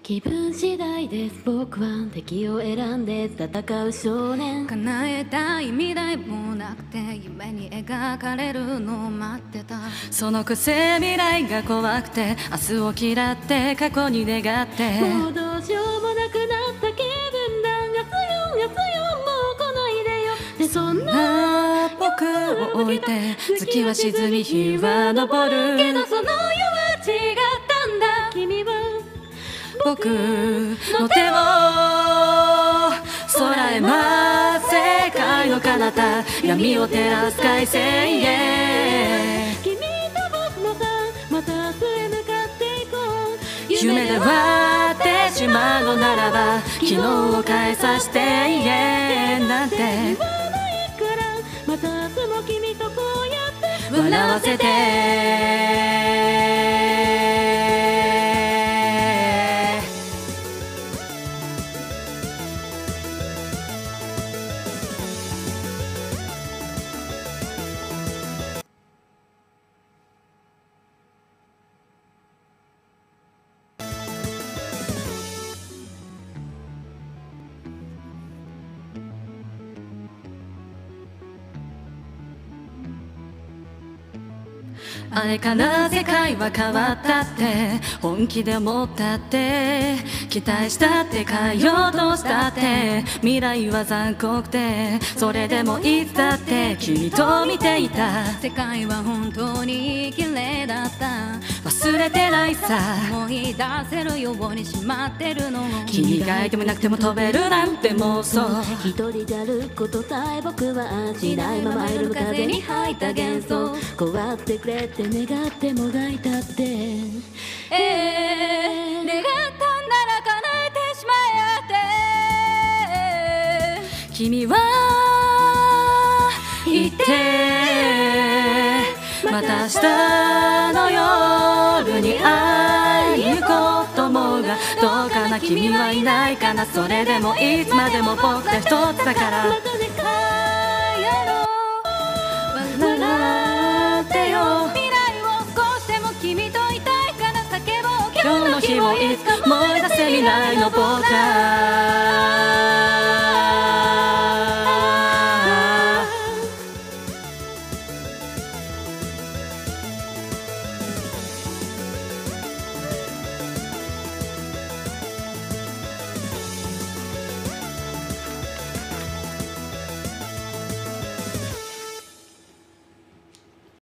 気分次第です。僕は敵を選んで戦う少年。 叶えたい未来もなくて夢に描かれるのを待ってた。そのくせ未来が怖くて明日を嫌って過去に願ってもうどうしようもなくなった気分だ。月よもう来ないでよ。でそんな僕を置いて月は沈み日は昇るけどその夜は違ったんだ。君は僕の手を空へ舞う世界の彼方闇を照らす快晴へ君と僕もさまた明日へ向かっていこう。 夢で割ってしまうのならば昨日を変えさせて言えなんて言わないからまた明日も君とこうやって笑わせてあれから世界は変わったって本気で思ったって期待したって変えようとしたって未来は残酷でそれでもいつだって君と見ていた世界は本当に綺麗だった忘れてないさ思い出せるようにしまってるの君がいてもいなくても飛べるなんて妄想一人で歩くことさえ僕はしないままいる風に吐いた幻想こうあってくれって願ってもがいたって願ったんなら叶えてしまえって君は言ってまた明日の夜に会いに行こうと思うがどうかな君はいないかなそれでもいつまでも僕が一つだからまたね笑ってよ未来を少しでも君といたいから叫ぼう今日の日をいつか思い出せ未来の僕ら